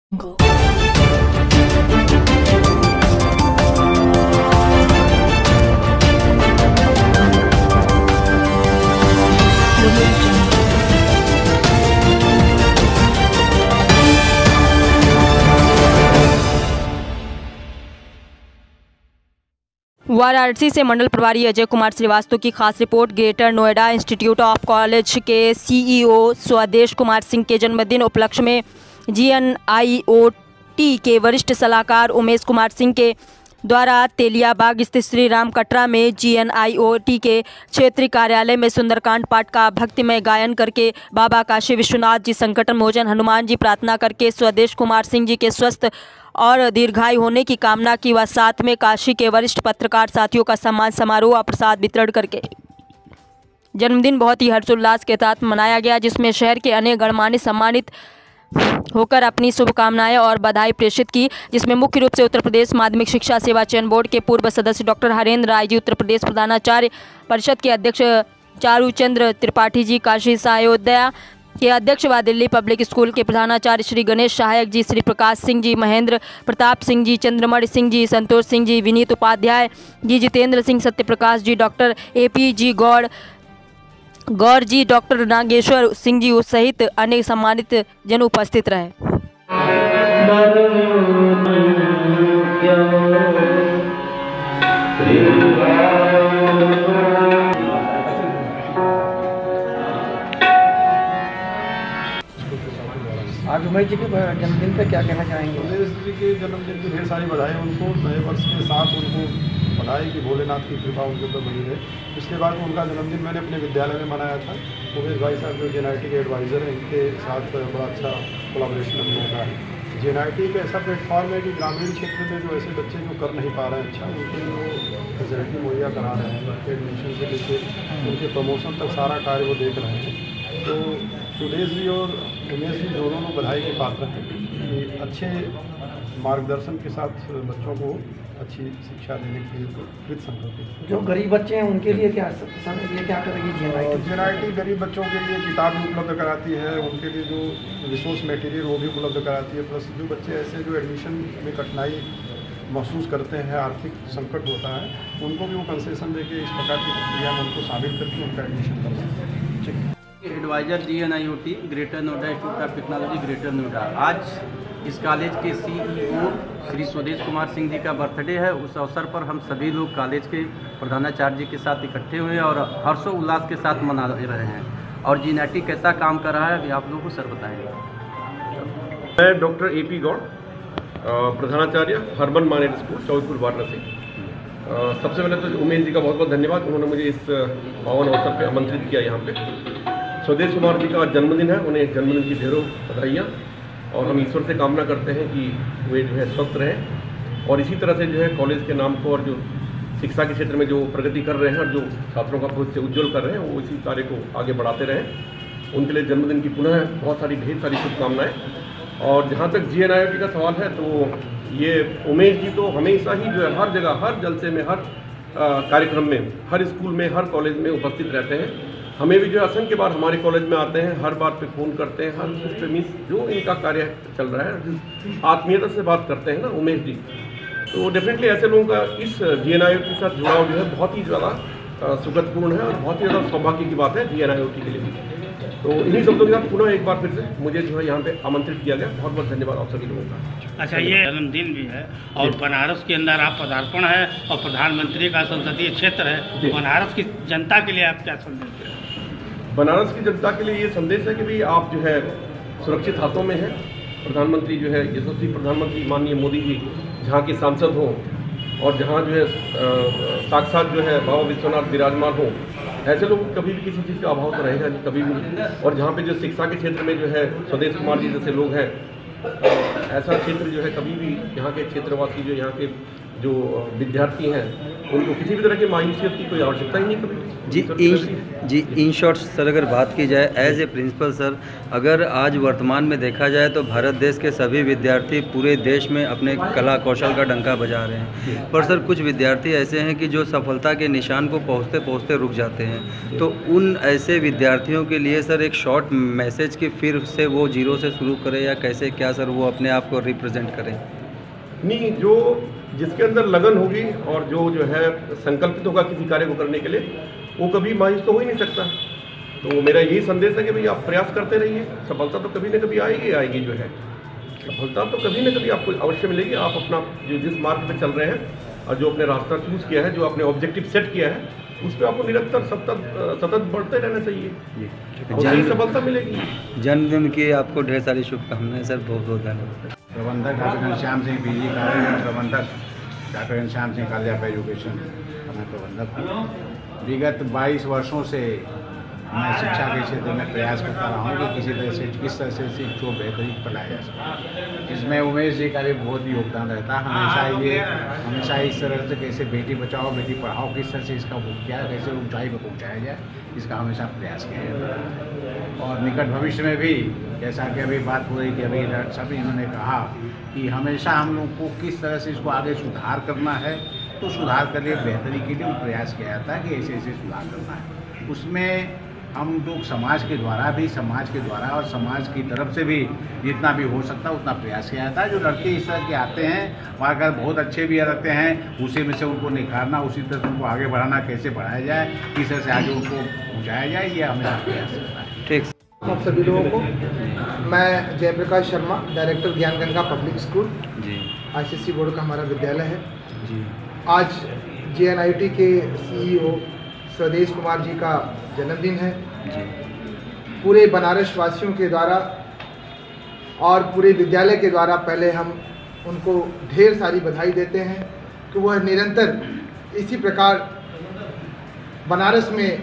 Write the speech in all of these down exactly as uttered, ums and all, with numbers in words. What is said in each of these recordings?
वाराणसी से मंडल प्रभारी अजय कुमार श्रीवास्तव की खास report. Greater Noida institute of college के सीईओ स्वदेश कुमार सिंह के जन्मदिन उपलक्ष्य में जीएनआईओटी के वरिष्ठ सलाहकार उमेश कुमार सिंह के द्वारा तेलियाबाग स्थित श्री राम कटरा में जीएनआईओटी के क्षेत्रीय कार्यालय में सुंदरकांड पाठ का भक्तिमय गायन करके बाबा काशी विश्वनाथ जी संकट मोचन हनुमान जी प्रार्थना करके स्वदेश कुमार सिंह जी के स्वस्थ और दीर्घायु होने की कामना की व साथ में काशी के वरिष्ठ पत्रकार साथियों का सम्मान समारोह और प्रसाद वितरण करके जन्मदिन बहुत ही हर्षोल्लास के साथ मनाया गया, जिसमें शहर के अनेक गणमान्य सम्मानित होकर अपनी शुभकामनाएं और बधाई प्रेषित की, जिसमें मुख्य रूप से उत्तर प्रदेश माध्यमिक शिक्षा सेवा चयन बोर्ड के पूर्व सदस्य डॉक्टर हरेंद्र राय जी, उत्तर प्रदेश प्रधानाचार्य परिषद के अध्यक्ष चारूचंद्र त्रिपाठी जी, काशी सहायोदया के अध्यक्ष व दिल्ली पब्लिक स्कूल के प्रधानाचार्य Shri Ganesh Sahayak ji, Shri Prakash Singh ji, Mahendra Pratap Singh ji, Chandramani Singh ji, Santosh Singh ji, Vineet Upadhyay ji, Jitendra Singh, Satyaprakash ji, doctor AP ji Gaur Gaur ji, doctor Nageshwar Singh ji सहित अनेक सम्मानित जन उपस्थित रहे। आज उमेश जी के जन्मदिन पे क्या कहना चाहेंगे? उमेश जी के जन्मदिन की ढेर सारी बधाई उनको, नए वर्ष के साथ उनको बधाई कि भोलेनाथ की कृपा उनके ऊपर बनी रहे। पिछले बार उनका जन्मदिन मैंने अपने विद्यालय में मनाया था। उमेश भाई साहब जो जेएनआईटी के एडवाइज़र हैं, इनके साथ बड़ा अच्छा कोलाब्रेशन हम लोगों का है। जेएनआईटी एक ऐसा प्लेटफॉर्म है कि ग्रामीण क्षेत्र में जो ऐसे बच्चे जो कर नहीं पा रहे हैं अच्छा, उनके लिए वो फैसिलिटी मुहैया करा रहे हैं। उनके एडमिशन से लेकर उनके प्रमोशन तक सारा कार्य वो देख रहे हैं। तो सुदेश जी और उमेश जी दोनों को बधाई के पात्र हैं कि अच्छे मार्गदर्शन के साथ बच्चों को अच्छी शिक्षा देने के लिए कृत संकल्प। जो गरीब बच्चे हैं उनके लिए क्या ये क्या करेगी जेएनआईटी? जेएनआईटी गरीब बच्चों के लिए किताब भी उपलब्ध कराती है, उनके लिए जो रिसोर्स मटेरियल वो भी उपलब्ध कराती है। प्लस जो बच्चे ऐसे जो एडमिशन में कठिनाई महसूस करते हैं, आर्थिक संकट होता है, उनको भी वो कंसेशन देके इस प्रकार की प्रक्रिया में उनको शामिल करके उनका एडमिशन कर सकते हैं। ठीक। Adviser GNIOT greater Noida institute of technology greater Noida, आज इस कॉलेज के सीईओ श्री स्वदेश कुमार सिंह जी का बर्थडे है। उस अवसर पर हम सभी लोग कॉलेज के प्रधानाचार्य जी के साथ इकट्ठे हुए हैं और हर्षोल्लास के साथ मना रहे हैं। और जीएनआईटी कैसा काम कर रहा है अभी आप लोगों को सर बताएंगे। मैं डॉक्टर ए पी गौड़, प्रधानाचार्य हर्बन मॉडल स्कूल चौधपुर वाराणसी। सबसे पहले तो उमेश जी का बहुत बहुत धन्यवाद, उन्होंने मुझे इस पावन अवसर पे आमंत्रित किया यहाँ पे। स्वदेश कुमार जी का जन्मदिन है, उन्हें जन्मदिन की ढेरों बधाइयाँ और हम ईश्वर से कामना करते हैं कि वे जो है स्वस्थ रहें और इसी तरह से जो है कॉलेज के नाम को और जो शिक्षा के क्षेत्र में जो प्रगति कर रहे हैं और जो छात्रों का भविष्य उज्जवल कर रहे हैं वो इसी कार्य को आगे बढ़ाते रहें। उनके लिए जन्मदिन की पुनः बहुत सारी ढेर सारी शुभकामनाएँ। और जहाँ तक जीएनआईओटी का सवाल है तो ये उमेश जी तो हमेशा ही जो है हर जगह, हर जलसे में, हर कार्यक्रम में, हर स्कूल में, हर कॉलेज में उपस्थित रहते हैं। हमें भी जो है असंख्य बार हमारे कॉलेज में आते हैं, हर बात पे फ़ोन करते हैं, हर उस पे मिस जो इनका कार्य चल रहा है आत्मीयता से बात करते हैं ना उमेश जी। तो डेफिनेटली ऐसे लोगों का इस जीएनआईओटी के साथ जुड़ाव जो है बहुत ही ज़्यादा सुखदपूर्ण है और बहुत ही ज़्यादा सौभाग्य की बात है जीएनआईओटी के लिए भी। तो इन्हीं शब्दों के साथ पुनः एक बार फिर से मुझे जो है यहाँ पे आमंत्रित किया गया, बहुत बहुत धन्यवाद आप सभी लोगों का। अच्छा, ये जन्मदिन भी है और बनारस के अंदर आप पदार्पण है और प्रधानमंत्री का संसदीय क्षेत्र है, तो बनारस की जनता के लिए आप क्या संदेश दें? बनारस की जनता के लिए ये संदेश है कि भाई आप जो है सुरक्षित हाथों में हैं। प्रधानमंत्री जो है यशस्वी प्रधानमंत्री माननीय मोदी जी जहाँ के सांसद हों और जहाँ जो है साक्षात जो है बाबा विश्वनाथ विराजमान हों, ऐसे लोग कभी भी किसी चीज़ का अभाव तो रहेगा नहीं, कभी भी। और जहाँ पे जो शिक्षा के क्षेत्र में जो है स्वदेश कुमार जी जैसे लोग हैं, ऐसा क्षेत्र जो है कभी भी यहाँ के क्षेत्रवासी जो यहाँ के जो विद्यार्थी हैं उनको किसी भी तरह की मायूसियत की कोई आवश्यकता ही नहीं कभी। जी इन जी इन शॉर्ट सर अगर बात की जाए एज ए प्रिंसिपल सर, अगर आज वर्तमान में देखा जाए तो भारत देश के सभी विद्यार्थी पूरे देश में अपने कला कौशल का डंका बजा रहे हैं, पर सर कुछ विद्यार्थी ऐसे हैं कि जो सफलता के निशान को पहुंचते पहुंचते रुक जाते हैं। तो उन ऐसे विद्यार्थियों के लिए सर एक शॉर्ट मैसेज कि फिर से वो जीरो से शुरू करें या कैसे क्या सर वो अपने आप को रिप्रेजेंट करें? नहीं, जो जिसके अंदर लगन होगी और जो जो है संकल्पित होगा किसी कार्य को करने के लिए, वो कभी मायूस तो हो ही नहीं सकता। तो मेरा यही संदेश है कि भाई आप प्रयास करते रहिए, सफलता तो कभी न कभी आएगी आएगी जो है सफलता तो कभी न कभी आपको अवश्य मिलेगी। आप अपना जो जिस मार्ग पे चल रहे हैं और जो अपने रास्ता चूज किया है, जो आपने ऑब्जेक्टिव सेट किया है, उस पर आपको निरंतर सतत सतत बढ़ते रहना चाहिए और यही सफलता मिलेगी। जन्मदिन की आपको ढेर सारी शुभकामनाएं सर, बहुत बहुत धन्यवाद। प्रबंधक doctor Ghanshyam Singh PG college, प्रबंधक doctor Ghanshyam Singh college of education, मैं प्रबंधक हूँ। विगत बाईस वर्षों से मैं शिक्षा के क्षेत्र में प्रयास करता रहा हूँ कि किसी तरह से किस तरह से शिक्षा को बेहतरीन पढ़ाया जा सके। इसमें उमेश जी का भी बहुत योगदान रहता है। हमेशा ये हमेशा इस तरह से कैसे बेटी बचाओ बेटी पढ़ाओ, किस तरह से इसका क्या कैसे ऊंचाई पर पहुँचाया जाए, इसका हमेशा प्रयास किया जाता है। और निकट भविष्य में भी जैसा कि अभी बात हो रही थी, अभी सभी इन्होंने कहा कि हमेशा हम लोग को किस तरह से इसको आगे सुधार करना है, तो सुधार के लिए बेहतरी के लिए प्रयास किया जाता है कि ऐसे ऐसे सुधार करना है। उसमें हम लोग समाज के द्वारा भी समाज के द्वारा और समाज की तरफ से भी जितना भी हो सकता है उतना प्रयास किया जाता है। जो लड़के इस तरह के आते हैं वहाँ का बहुत अच्छे भी रहते हैं, उसी में से उनको निखारना, उसी तरह से उनको आगे बढ़ाना, कैसे बढ़ाया जाए, किस तरह से आगे उनको पहुँचाया जाए, ये हमेशा प्रयास करता है। ठीक। आप सभी लोगों को मैं Jayaprakash Sharma, director Gyan Ganga public school ji, ICSE board का हमारा विद्यालय है जी। आज जेएनआईटी के सीईओ स्वदेश कुमार जी का जन्मदिन है जी। पूरे बनारस वासियों के द्वारा और पूरे विद्यालय के द्वारा पहले हम उनको ढेर सारी बधाई देते हैं कि वह निरंतर इसी प्रकार बनारस में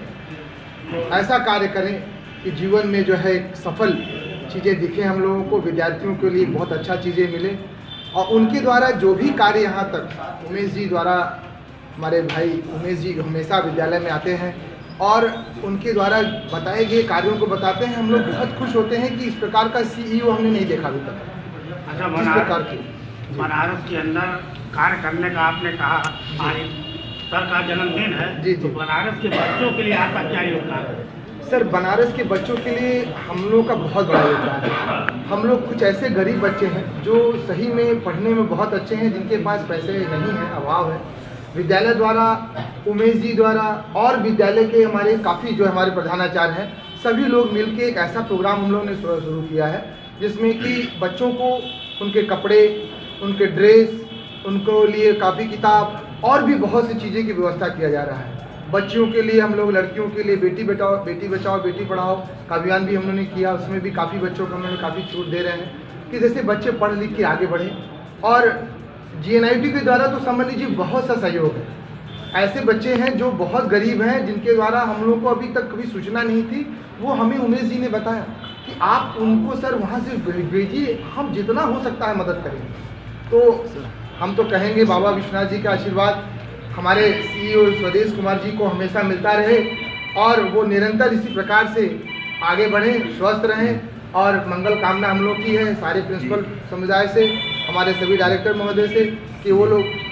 ऐसा कार्य करें कि जीवन में जो है सफल चीज़ें दिखें हम लोगों को, विद्यार्थियों के लिए बहुत अच्छा चीज़ें मिले। और उनके द्वारा जो भी कार्य यहाँ तक उमेश जी द्वारा, हमारे भाई उमेश जी हमेशा विद्यालय में आते हैं और उनके द्वारा बताए गए कार्यों को बताते हैं। हम लोग बहुत खुश होते हैं कि इस प्रकार का सीईओ हमने नहीं देखा अभी तक। अच्छा, इस प्रकार की बनारस के अंदर कार्य करने का आपने कहा, आज सर का जन्मदिन है जी जी। तो बनारस के बच्चों के लिए आपका क्या योगदान है? सर, बनारस के बच्चों के लिए हम लोग का बहुत बड़ा योगदान है। हम लोग कुछ ऐसे गरीब बच्चे हैं जो सही में पढ़ने में बहुत अच्छे हैं, जिनके पास पैसे नहीं हैं, अभाव है। विद्यालय द्वारा, उमेश जी द्वारा और विद्यालय के हमारे काफ़ी जो हमारे प्रधानाचार्य हैं, सभी लोग मिलकर एक ऐसा प्रोग्राम हम लोगों ने शुरू किया है जिसमें कि बच्चों को उनके कपड़े, उनके ड्रेस, उनको लिए कापी किताब और भी बहुत सी चीज़ें की व्यवस्था किया जा रहा है। बच्चियों के लिए हम लोग, लड़कियों के लिए बेटी बचाओ बेटी बचाओ बेटी पढ़ाओ का अभियान भी हम लोगों ने किया। उसमें भी काफ़ी बच्चों को हम लोग काफ़ी छूट दे रहे हैं कि जैसे बच्चे पढ़ लिख के आगे बढ़ें। और जीएनआईटी के द्वारा तो समझ लीजिए बहुत सा सहयोग है। ऐसे बच्चे हैं जो बहुत गरीब हैं, जिनके द्वारा हम लोग को अभी तक कभी सूचना नहीं थी, वो हमें उमेश जी ने बताया कि आप उनको सर वहाँ से भेजिए, हम जितना हो सकता है मदद करेंगे। तो हम तो कहेंगे बाबा विश्वनाथ जी का आशीर्वाद हमारे सीईओ स्वदेश कुमार जी को हमेशा मिलता रहे और वो निरंतर इसी प्रकार से आगे बढ़ें, स्वस्थ रहें। और मंगल कामना हम लोग की है सारे प्रिंसिपल समुदाय से, हमारे सभी डायरेक्टर महोदय से, कि वो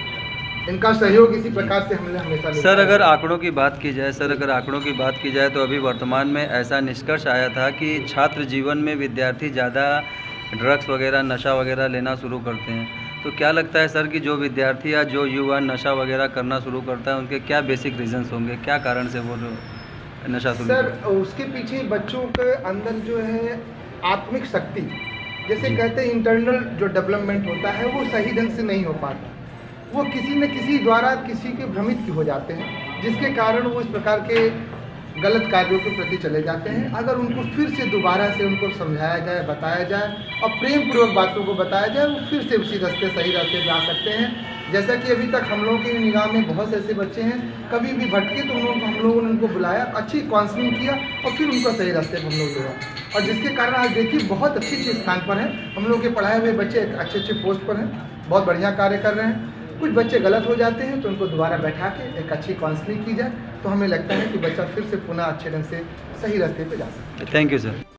लोग इनका सहयोग इसी प्रकार से हमने हमेशा। सर अगर आंकड़ों की बात की जाए सर अगर आंकड़ों की बात की जाए तो अभी वर्तमान में ऐसा निष्कर्ष आया था कि छात्र जीवन में विद्यार्थी ज़्यादा ड्रग्स वगैरह नशा वगैरह लेना शुरू करते हैं। तो क्या लगता है सर कि जो विद्यार्थी या जो युवा नशा वगैरह करना शुरू करता है, उनके क्या बेसिक रीजंस होंगे, क्या कारण से वो नशा शुरू? सर, उसके पीछे बच्चों के अंदर जो है आत्मिक शक्ति, जैसे कहते हैं इंटरनल जो डेवलपमेंट होता है वो सही ढंग से नहीं हो पाता। वो किसी न किसी द्वारा किसी के भ्रमित हो जाते हैं, जिसके कारण वो इस प्रकार के गलत कार्यों के प्रति चले जाते हैं। अगर उनको फिर से दोबारा से उनको समझाया जाए, बताया जाए और प्रेम पूर्वक बातों को बताया जाए, वो फिर से उसी रास्ते सही रास्ते पे आ सकते हैं। जैसा कि अभी तक हम लोगों की निगाह में बहुत ऐसे बच्चे हैं, कभी भी भटके तो उन हम लोगों ने उनको बुलाया, अच्छी काउंसलिंग किया और फिर उनको सही रास्ते पर हम लोग लिया, और जिसके कारण आज देखिए बहुत अच्छे अच्छे स्थान पर हैं। हम लोग के पढ़ाए हुए बच्चे अच्छे अच्छे पोस्ट पर हैं, बहुत बढ़िया कार्य कर रहे हैं। कुछ बच्चे गलत हो जाते हैं तो उनको दोबारा बैठा के एक अच्छी काउंसलिंग की जाए, तो हमें लगता है कि बच्चा फिर से पुनः अच्छे ढंग से सही रास्ते पे जा सकता है। Thank you sir.